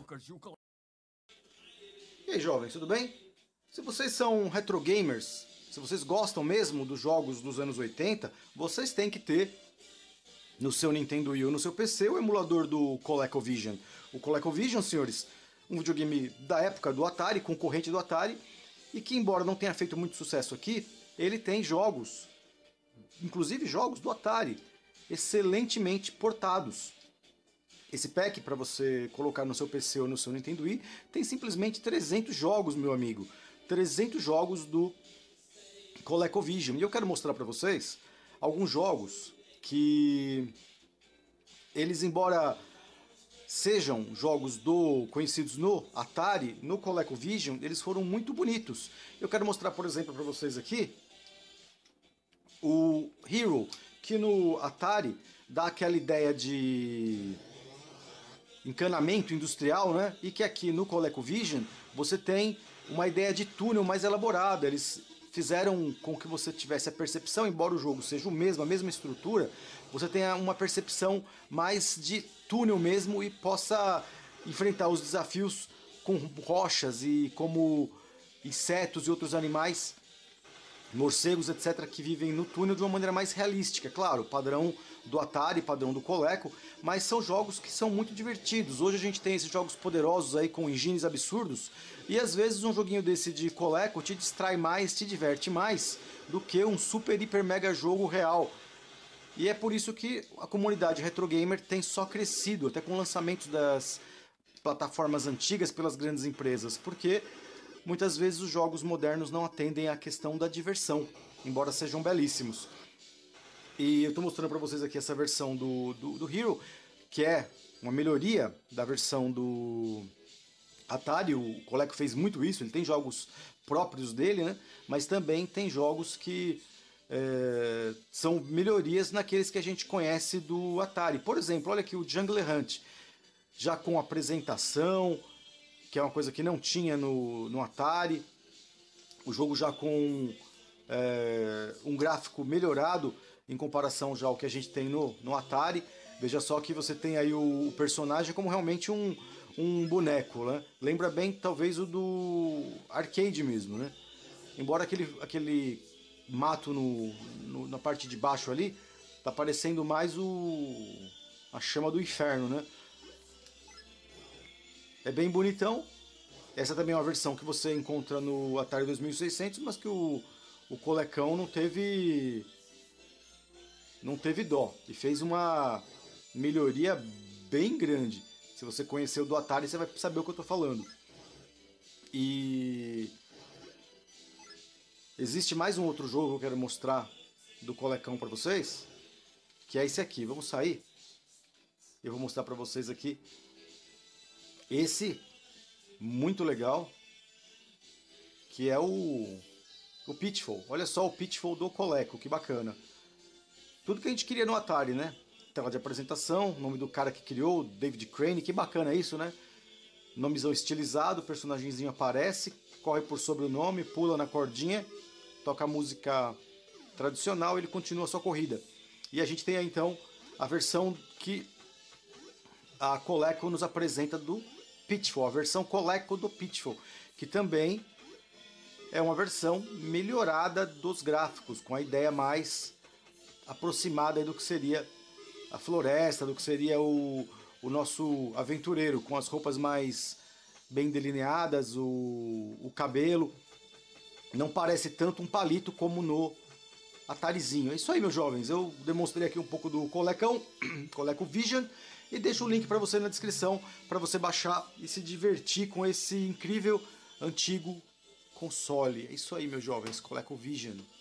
E aí, jovens, tudo bem? Se vocês são retro gamers, se vocês gostam mesmo dos jogos dos anos 80, vocês têm que ter no seu Nintendo Wii ou no seu PC o emulador do ColecoVision. O ColecoVision, senhores, um videogame da época do Atari, concorrente do Atari, e que, embora não tenha feito muito sucesso aqui, ele tem jogos, inclusive jogos do Atari, excelentemente portados. Esse pack, para você colocar no seu PC ou no seu Nintendo Wii, tem simplesmente 300 jogos, meu amigo. 300 jogos do ColecoVision. E eu quero mostrar para vocês alguns jogos que eles, embora sejam jogos conhecidos no Atari, no ColecoVision, eles foram muito bonitos. Eu quero mostrar, por exemplo, para vocês aqui o Hero, que no Atari dá aquela ideia de encanamento industrial, né? E que aqui no ColecoVision você tem uma ideia de túnel mais elaborada. Eles fizeram com que você tivesse a percepção, embora o jogo seja o mesmo, a mesma estrutura, você tenha uma percepção mais de túnel mesmo e possa enfrentar os desafios com rochas e como insetos e outros animais, morcegos, etc., que vivem no túnel de uma maneira mais realística. Claro, padrão do Atari, padrão do Coleco, mas são jogos que são muito divertidos. Hoje a gente tem esses jogos poderosos aí com engines absurdos, e às vezes um joguinho desse de Coleco te distrai mais, te diverte mais, do que um super, hiper, mega jogo real. E é por isso que a comunidade retro gamer tem só crescido, até com lançamentos das plataformas antigas pelas grandes empresas, porque muitas vezes os jogos modernos não atendem à questão da diversão, embora sejam belíssimos. E eu estou mostrando para vocês aqui essa versão do Hero, que é uma melhoria da versão do Atari. O Coleco fez muito isso, ele tem jogos próprios dele, né? Mas também tem jogos que são melhorias naqueles que a gente conhece do Atari. Por exemplo, olha aqui o Jungle Hunt, já com apresentação, que é uma coisa que não tinha no Atari. O jogo já com um gráfico melhorado em comparação já ao que a gente tem no Atari. Veja só que você tem aí o personagem como realmente um boneco, né? Lembra bem talvez o do arcade mesmo, né? Embora aquele mato na parte de baixo ali tá parecendo mais a chama do inferno, né? É bem bonitão. Essa também é uma versão que você encontra no Atari 2600, mas que o Colecão não teve dó e fez uma melhoria bem grande. Se você conheceu do Atari, você vai saber o que eu estou falando. E existe mais um outro jogo que eu quero mostrar do Colecão para vocês, que é esse aqui. Vamos sair. Eu vou mostrar para vocês aqui esse muito legal, que é o Pitfall. Olha só o Pitfall do Coleco, que bacana. Tudo que a gente queria no Atari, né? Tela de apresentação, nome do cara que criou, David Crane, que bacana isso, né? Nomezão estilizado, o personagemzinho aparece, corre por sobre o nome, pula na cordinha, toca a música tradicional e ele continua a sua corrida. E a gente tem aí então a versão que a Coleco nos apresenta do Pitfall, a versão Coleco do Pitfall, que também é uma versão melhorada dos gráficos, com a ideia mais aproximada do que seria a floresta, do que seria o nosso aventureiro, com as roupas mais bem delineadas, o cabelo. Não parece tanto um palito como no Atarizinho. É isso aí, meus jovens. Eu demonstrei aqui um pouco do Colecão, ColecoVision, e deixo o link para você na descrição para você baixar e se divertir com esse incrível antigo console. É isso aí, meus jovens, ColecoVision.